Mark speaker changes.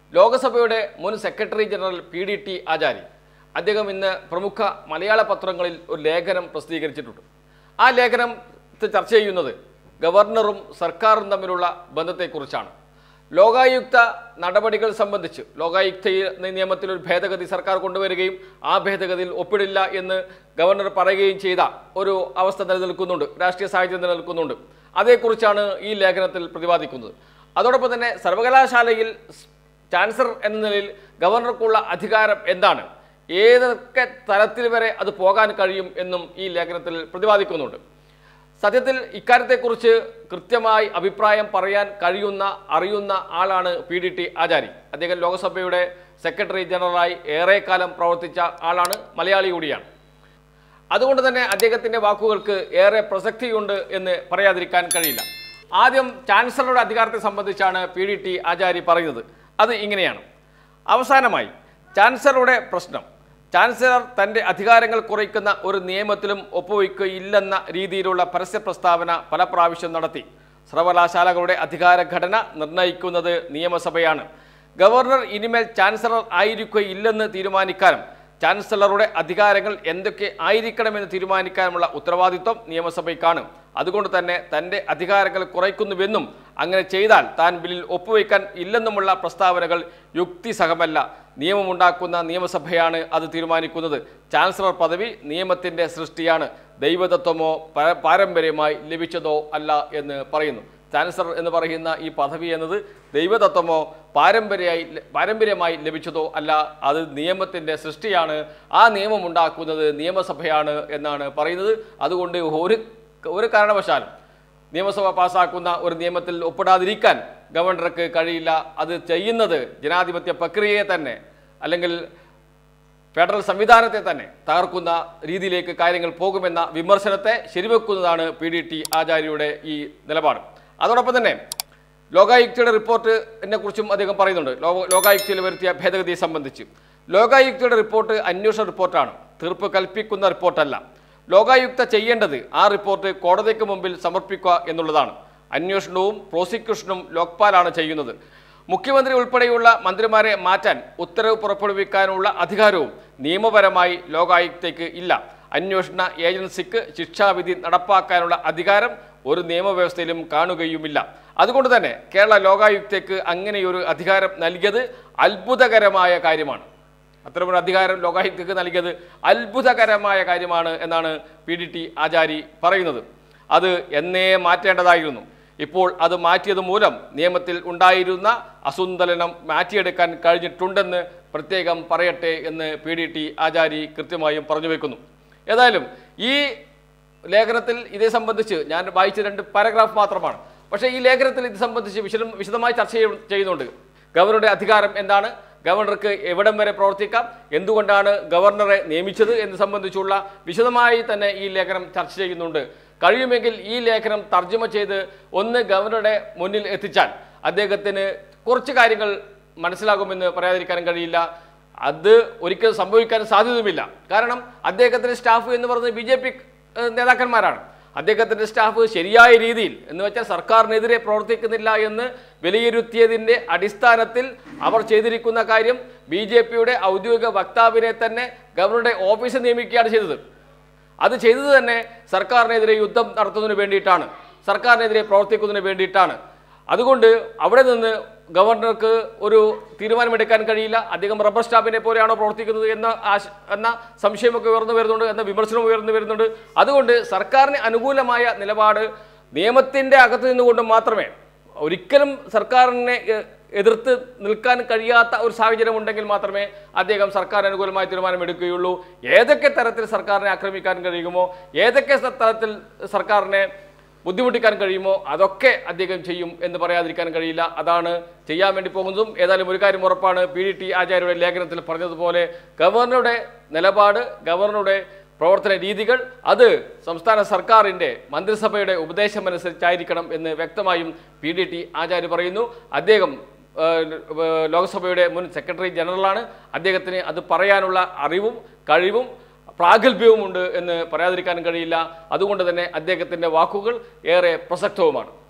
Speaker 1: ലോകസഭയുടെ മുൻ secretary general PDT ആചാരി അദ്ദേഹം ഇന്ന് പ്രമുഖ മലയാള പത്രങ്ങളിൽ ഒരു ലേഖനം പ്രസിദ്ധീകരിച്ചിട്ടുണ്ട്. ആ ലേഖനം ചർച്ച ചെയ്യുന്നത് ഗവർണറും സർക്കാരും തമ്മിലുള്ള ബന്ധത്തെക്കുറിച്ചാണ്. ലോകായുക്ത നടപടികൾ സംബന്ധിച്ച് ലോകായുക്ത നിയമത്തിൽ ഒരു ഭേദഗതി സർക്കാർ കൊണ്ടുവരികയും ആ ഭേദഗതിയിൽ ഒപ്പിടില്ല എന്ന് ഗവർണർ പറയുകയും ചെയ്ത ഒരു അവസ്ഥ നിലനിൽക്കുന്നുണ്ട്, രാഷ്ട്രീയ സാഹചര്യം നിലനിൽക്കുന്നുണ്ട്. അതേക്കുറിച്ചാണ് ഈ ലേഖനത്തിൽ പ്രതിപാദിക്കുന്നത്. അതോടൊപ്പം തന്നെ സർവകലാശാലയിൽ ചാൻസലർ എന്ന നിലയിൽ ഗവർണർക്കുള്ള അധികാരം എന്താണ്, ഏതൊക്കെ തലത്തിൽ വരെ അത് പോകാൻ കഴിയും എന്നും ഈ ലേഖനത്തിൽ പ്രതിപാദിക്കുന്നുണ്ട്. സത്യത്തിൽ ഇക്കാര്യത്തെക്കുറിച്ച് കൃത്യമായി അഭിപ്രായം പറയാൻ അറിയുന്ന ആളാണ് PDT ആചാരി. അദ്ദേഹം ലോകസഭയുടെ സെക്രട്ടറി ജനറലായി ഏറെക്കാലം പ്രവർത്തിച്ച ആളാണ്, മലയാളി കൂടിയാണ്. അതുകൊണ്ട് തന്നെ അദ്ദേഹത്തിൻ്റെ വാക്കുകൾക്ക് ഏറെ പ്രസക്തിയുണ്ട് എന്ന് പറയാതിരിക്കാൻ കഴിയില്ല. ആദ്യം ചാൻസലറുടെ അധികാരത്തെ സംബന്ധിച്ചാണ് PDT ആചാരി പറയുന്നത്. അത് ഇങ്ങനെയാണ്: അവസാനമായി ചാൻസലറുടെ പ്രശ്നം, ചാൻസലർ തൻ്റെ അധികാരങ്ങൾ കുറയ്ക്കുന്ന ഒരു നിയമത്തിലും ഒപ്പുവയ്ക്കുകയില്ലെന്ന രീതിയിലുള്ള പരസ്യ പ്രസ്താവന പല പ്രാവശ്യം നടത്തി. സർവകലാശാലകളുടെ അധികാര ഘടന നിർണ്ണയിക്കുന്നത് നിയമസഭയാണ്. ഗവർണർ ഇനിമേൽ ചാൻസലർ ആയിരിക്കുകയില്ലെന്ന് തീരുമാനിക്കാനും ചാൻസലറുടെ അധികാരങ്ങൾ എന്തൊക്കെ ആയിരിക്കണമെന്ന് തീരുമാനിക്കാനുമുള്ള ഉത്തരവാദിത്വം നിയമസഭയ്ക്കാണ്. അതുകൊണ്ട് തന്നെ തൻ്റെ അധികാരങ്ങൾ കുറയ്ക്കുന്നുവെന്നും അങ്ങനെ ചെയ്താൽ താൻ ബില്ലിൽ ഒപ്പുവയ്ക്കാൻ ഇല്ലെന്നുമുള്ള പ്രസ്താവനകൾ യുക്തിസഹമല്ല. നിയമമുണ്ടാക്കുന്ന നിയമസഭയാണ് അത് തീരുമാനിക്കുന്നത്. ചാൻസലർ പദവി നിയമത്തിൻ്റെ സൃഷ്ടിയാണ്, ദൈവതത്വമോ പാരമ്പര്യമായി ലഭിച്ചതോ അല്ല എന്ന് പറയുന്നു. ചാൻസലർ എന്ന് പറയുന്ന ഈ പദവി എന്നത് ദൈവതത്വമോ പാരമ്പര്യമായി ലഭിച്ചതോ അല്ല, അത് നിയമത്തിൻ്റെ സൃഷ്ടിയാണ്. ആ നിയമം ഉണ്ടാക്കുന്നത് നിയമസഭയാണ് എന്നാണ് പറയുന്നത്. അതുകൊണ്ട് ഒരു കാരണവശാലും നിയമസഭ പാസ്സാക്കുന്ന ഒരു നിയമത്തിൽ ഒപ്പിടാതിരിക്കാൻ ഗവർണർക്ക് കഴിയില്ല. അത് ചെയ്യുന്നത് ജനാധിപത്യ പ്രക്രിയയെ തന്നെ അല്ലെങ്കിൽ ഫെഡറൽ സംവിധാനത്തെ തന്നെ തകർക്കുന്ന രീതിയിലേക്ക് കാര്യങ്ങൾ പോകുമെന്ന വിമർശനത്തെ ശരിവെക്കുന്നതാണ് PDT ആചാര്യയുടെ ഈ നിലപാട്. അതോടൊപ്പം തന്നെ ലോകായുക്തയുടെ റിപ്പോർട്ടിനെ കുറിച്ചും അദ്ദേഹം പറയുന്നുണ്ട്. ലോകായുക്തയിൽ വരുത്തിയ ഭേദഗതിയെ സംബന്ധിച്ച് ലോകായുക്തയുടെ റിപ്പോർട്ട് അന്വേഷണ റിപ്പോർട്ടാണ്, തീർപ്പ് കൽപ്പിക്കുന്ന റിപ്പോർട്ടല്ല. ലോകായുക്ത ചെയ്യേണ്ടത് ആ റിപ്പോർട്ട് കോടതിക്ക് മുമ്പിൽ സമർപ്പിക്കുക എന്നുള്ളതാണ്. അന്വേഷണവും പ്രോസിക്യൂഷനും ലോക്പാലാണ് ചെയ്യുന്നത്. മുഖ്യമന്ത്രി ഉൾപ്പെടെയുള്ള മന്ത്രിമാരെ മാറ്റാൻ ഉത്തരവ് പുറപ്പെടുവിക്കാനുള്ള അധികാരവും നിയമപരമായി ലോകായുക്തയ്ക്ക് ഇല്ല. അന്വേഷണ ഏജൻസിക്ക് ശിക്ഷാവിധി നടപ്പാക്കാനുള്ള അധികാരം ഒരു നിയമവ്യവസ്ഥയിലും കാണുകയുമില്ല. അതുകൊണ്ട് തന്നെ കേരള ലോകായുക്തയ്ക്ക് അങ്ങനെയൊരു അധികാരം നൽകിയത് അത്ഭുതകരമായ കാര്യമാണ്. അത്തരമൊരു അധികാരം ലോകായുക്തയ്ക്ക് നൽകിയത് അത്ഭുതകരമായ കാര്യമാണ് എന്നാണ് PDT ആചാരി പറയുന്നത്. അത് എന്നേ മാറ്റേണ്ടതായിരുന്നു. ഇപ്പോൾ അത് മാറ്റിയത് മൂലം നിയമത്തിൽ ഉണ്ടായിരുന്ന അസന്തുലനം മാറ്റിയെടുക്കാൻ കഴിഞ്ഞിട്ടുണ്ടെന്ന് പ്രത്യേകം പറയട്ടെ എന്ന് PDT ആചാരി കൃത്യമായും പറഞ്ഞു വെക്കുന്നു. ഏതായാലും ഈ ലേഖനത്തിൽ ഇതേ സംബന്ധിച്ച് ഞാൻ വായിച്ച 2 പാരഗ്രാഫ് മാത്രമാണ്. പക്ഷേ ഈ ലേഖനത്തിൽ ഇത് സംബന്ധിച്ച് വിശദമായി ചർച്ച ചെയ്യുന്നുണ്ട്. ഗവർണറുടെ അധികാരം എന്താണ്, ഗവർണർക്ക് എവിടം വരെ പ്രവർത്തിക്കാം, എന്തുകൊണ്ടാണ് ഗവർണറെ നിയമിച്ചത് എന്ന് സംബന്ധിച്ചുള്ള വിശദമായി തന്നെ ഈ ലേഖനം ചർച്ച ചെയ്യുന്നുണ്ട്. കഴിയുമെങ്കിൽ ഈ ലേഖനം തർജ്ജമ ചെയ്ത് ഒന്ന് ഗവർണറുടെ മുന്നിൽ എത്തിച്ചാൽ അദ്ദേഹത്തിന് കുറച്ച് കാര്യങ്ങൾ മനസ്സിലാകുമെന്ന് പറയാതിരിക്കാനും കഴിയില്ല. അത് ഒരിക്കലും സംഭവിക്കാൻ സാധ്യതയുമില്ല. കാരണം അദ്ദേഹത്തിൻ്റെ സ്റ്റാഫ് എന്ന് പറയുന്നത് BJP നേതാക്കന്മാരാണ്. അദ്ദേഹത്തിൻ്റെ സ്റ്റാഫ് ശരിയായ രീതിയിൽ എന്ന് വെച്ചാൽ സർക്കാരിനെതിരെ പ്രവർത്തിക്കുന്നില്ല എന്ന് വിലയിരുത്തിയതിൻ്റെ അടിസ്ഥാനത്തിൽ അവർ ചെയ്തിരിക്കുന്ന കാര്യം BJPയുടെ ഔദ്യോഗിക വക്താവിനെ തന്നെ ഗവർണറുടെ ഓഫീസിൽ നിയമിക്കുകയാണ് ചെയ്തത്. അത് ചെയ്തത് തന്നെ സർക്കാരിനെതിരെ യുദ്ധം നടത്തുന്നതിന് വേണ്ടിയിട്ടാണ്, സർക്കാരിനെതിരെ പ്രവർത്തിക്കുന്നതിന് വേണ്ടിയിട്ടാണ്. അതുകൊണ്ട് അവിടെ നിന്ന് ഗവർണർക്ക് ഒരു തീരുമാനമെടുക്കാൻ കഴിയില്ല. അദ്ദേഹം റബ്ബർ സ്റ്റാമ്പിനെ പോലെയാണോ പ്രവർത്തിക്കുന്നത് എന്ന സംശയമൊക്കെ ഉയർന്നു വരുന്നുണ്ട്, എന്ന വിമർശനം ഉയർന്നു വരുന്നുണ്ട്. അതുകൊണ്ട് സർക്കാരിന് അനുകൂലമായ നിലപാട് നിയമത്തിൻ്റെ അകത്ത് നിന്നുകൊണ്ട് മാത്രമേ, ഒരിക്കലും സർക്കാരിനെ എതിർത്ത് നിൽക്കാൻ കഴിയാത്ത ഒരു സാഹചര്യം ഉണ്ടെങ്കിൽ മാത്രമേ അദ്ദേഹം സർക്കാർ അനുകൂലമായ തീരുമാനമെടുക്കുകയുള്ളൂ. ഏതൊക്കെ തരത്തിൽ സർക്കാരിനെ ആക്രമിക്കാൻ കഴിയുമോ, ഏതൊക്കെ തരത്തിൽ സർക്കാരിനെ ബുദ്ധിമുട്ടിക്കാൻ കഴിയുമോ അതൊക്കെ അദ്ദേഹം ചെയ്യും എന്ന് പറയാതിരിക്കാൻ കഴിയില്ല. അതാണ് ചെയ്യാൻ വേണ്ടി പോകുന്നതും. ഏതായാലും ഒരു കാര്യം ഉറപ്പാണ്, PDT ആചാര്യയുടെ ലേഖനത്തിൽ പറഞ്ഞതുപോലെ ഗവർണറുടെ നിലപാട്, ഗവർണറുടെ പ്രവർത്തന രീതികൾ അത് സംസ്ഥാന സർക്കാരിൻ്റെ മന്ത്രിസഭയുടെ ഉപദേശമനുസരിച്ചായിരിക്കണം എന്ന് വ്യക്തമായും PDT ആചാര്യ പറയുന്നു. അദ്ദേഹം ലോകസഭയുടെ മുൻ സെക്രട്ടറി ജനറലാണ്. അദ്ദേഹത്തിന് അത് പറയാനുള്ള അറിവും കഴിവും പ്രാഗൽഭ്യവുമുണ്ട് എന്ന് പറയാതിരിക്കാൻ കഴിയില്ല. അതുകൊണ്ട് തന്നെ അദ്ദേഹത്തിൻ്റെ വാക്കുകൾ ഏറെ പ്രസക്തവുമാണ്.